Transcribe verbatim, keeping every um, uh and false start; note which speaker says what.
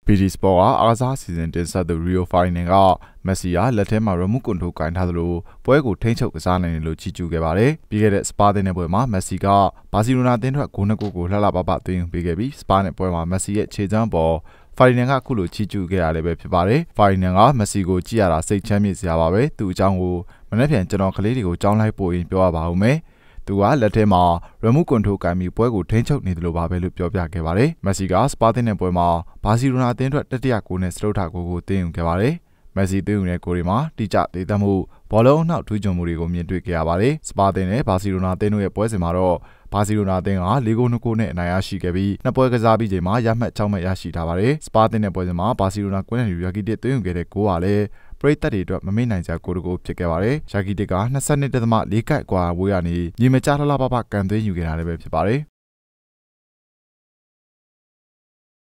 Speaker 1: B D Sport ကအားကစားစီစဉ်တင်ဆက်သူ Rio Ferdinand ကမက်ဆီကလက်ထဲမှာ remote control ကိုင်ထားသလိုပွဲကိုထိန်းချုပ်ကစားနိုင်တယ်လို့ချီးကျူးခဲ့ပါတယ်။ပြီးခဲ့တဲ့စပါးတဲ့ပွဲမှာမက်ဆီကဘာစီလိုနာအသင်းအတွက်ဂိုးနှစ်ဂိုးကိုလှလှပပသွင်းယူပေးခဲ့ပြီးစပါးနဲ့ပွဲမှာမက်ဆီရဲ့ခြေချမ်းပေါ်Ferdinand ကအခုလိုချီးကျူးခဲ့ရလည်းပဲဖြစ်ပါတယ်။ Ferdinand ကမက်ဆီကိုကြည့်ရတာစိတ်ချမ်းမြေ့စရာပါပဲ။သူ့အကြောင်းကိုမနေ့ပြန်ကျွန်တော်ကလေးတွေကိုကြောင်းလိုက်ပို့ရင်ပြောရပါဦးမယ်။သူကလက်ထဲမှာ remote control ကိုင်ပြီးပွဲကိုထိန်းချုပ်နေတယ်လို့ပါပဲလို့ပြောပြခဲ့ပါတယ်။မက်ဆီကစပါးတဲ့ပွဲမှာဘာစီလိုနာအသင်းအတွက်တတိယဂိုးနဲ့စတုတ္ထဂိုးကိုသွင်းယူခဲ့ပါတယ်။မက်ဆီသွင်းယူတဲ့ဂိုးတွေမှာတိကျသေးသက်မှုဘောလုံးနောက်ထူးချွန်မှုတွေကိုမြင်တွေ့ခဲ့ရပါတယ်။စပါးတဲ့နဲ့ဘာစီလိုနာအသင်းတို့ရဲ့ပွဲစဉ်မှာတော့ဘာစီလိုနာအသင်းက၄ဂိုးနှစ်ဂိုးနဲ့အနိုင်ရရှိခဲ့ပြီးနှစ်ပွဲကစားပြီးချိန်မှာရမှတ်၆မှတ်ရရှိထားပါတယ်။စပါးတဲ့ပွဲစဉ်မှာဘာစီလိုနာကွင်းလန်ရာဂီတစ်သွင်းယူခဲ့တဲ့ဂိုးဟာလည်းပရိသတ်တွေအတွက်မမေ့နိုင်စရာဂိုးတစ်ဂိုးဖြစ်ခဲ့ပါတယ်။ရာဂီတစ်က ၂၂ ဒသမ ၄ ကိုက်ကွာဝေးရနေမြေမကြားလှလှပပကန်သွင်းယူခဲ့တာလည်းပဲဖြစ်ပါတယ်။